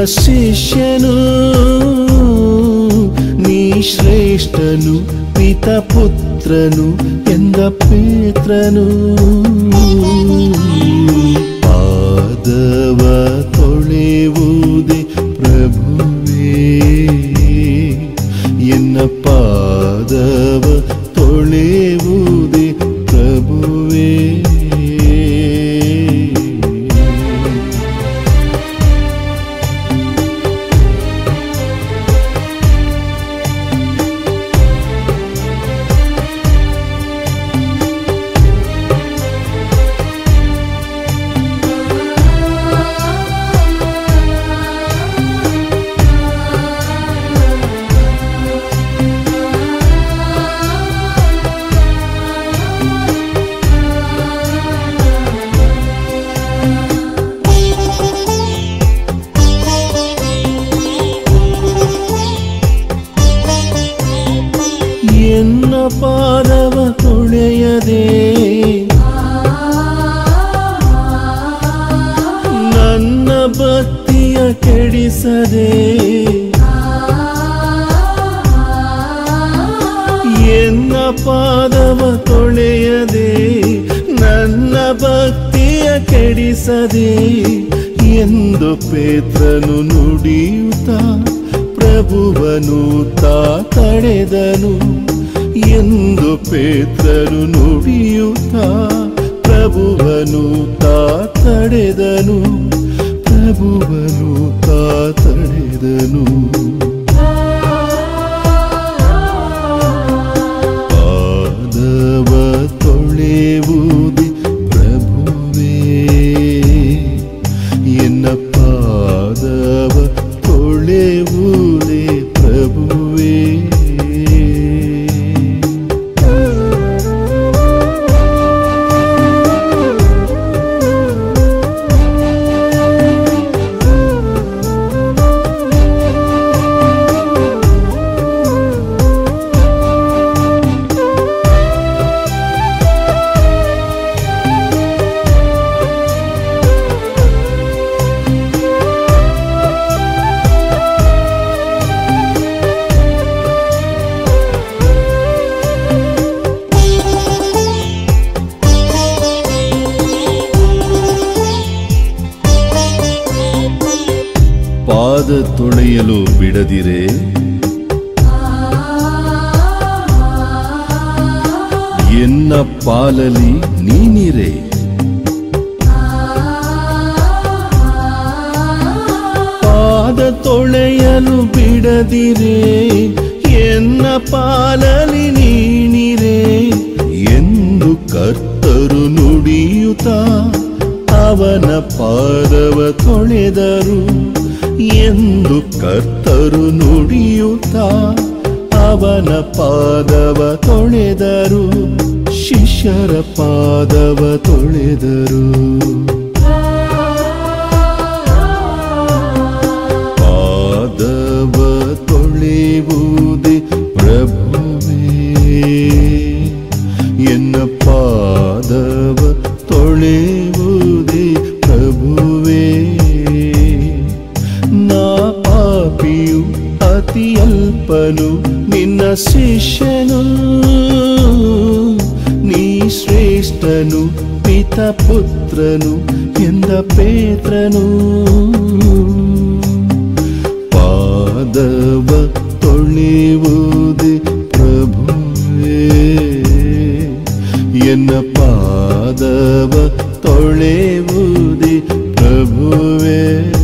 ಶಿಷ್ಯನು ನೀ ಶ್ರೇಷ್ಠನು ಪಿತ ಪುತ್ರನು ಎಂದ ಪೇತ್ರನು ಪಾದವ ತೊಳೆಯುವುದೇ ಪ್ರಭುವೇ ಎನ್ನ ಪಾದವ ತೊಳೆಯುವುದೇ ಪ್ರಭುವೇ ಎನ್ನ ಪಾದವ ತೊಳೆಯದೆ ನನ್ನ ಭಕ್ತಿಯ ಕೆಡಿಸದೆ ಎನ್ನ ಪಾದವ ತೊಳೆಯದೆ ನನ್ನ ಭಕ್ತಿಯ ಕೆಡಿಸದೆ ಎಂದು ಪೇತ್ರನು ನುಡಿಯುತ್ತಾ ಪ್ರಭುವನು ತಡೆದನು ಎಂದು ಪೇತ್ರನು ನುಡಿಯುತ್ತಾ ಪ್ರಭುವನು ತಡೆದನು ಪ್ರಭುವನು ತಡೆದನು ಪಾದವ ತೊಳೆಯುವುದೇ ಪ್ರಭುವೇ ಎನ್ನ ಪಾದವ ತೊಳೆಯುವುದೇ ಪ್ರಭುವೇ ಪಾದ ತೊಳೆಯಲು ಬಿಡದಿರೆ ಎನ್ನ ಪಾಲಲಿ ನೀನಿರೆ ಪಾದ ತೊಳೆಯಲು ಬಿಡದಿರೆ ಎನ್ನ ಪಾಲಲಿ ನೀನಿರೆ ಎಂದು ಕರ್ತರು ನುಡಿಯುತ್ತಾ ಅವನ ಪಾದವ ತೊಳೆದರು ಎಂದು ಕರ್ತರು ನುಡಿಯುತ್ತಾ ಅವನ ಪಾದವ ತೊಳೆದರು ಶಿಷ್ಯರ ಪಾದವ ತೊಳೆದರು ಪಾದವ ತೊಳೆಯುವುದೇ ಪ್ರಭುವೇ ಎನ್ನ ಪಾದವ ತೊಳೆಯುವುದೇ ಪ್ರಭುವೇ ನಾ ಪಾಪಿಯು ಅತಿ ಅಲ್ಪನು ನಿನ್ನ ಶಿಷ್ಯನು ನೀ ಶ್ರೇಷ್ಠನು ಪಿತ ಪುತ್ರನು ಎಂದ ಪೇತ್ರನು ಪಾದವ ತೊಳೆಯುವುದೇ ಪ್ರಭುವೇ ಎನ್ನ ಪಾದವ ತೊಳೆಯುವುದೇ ಪ್ರಭುವೇ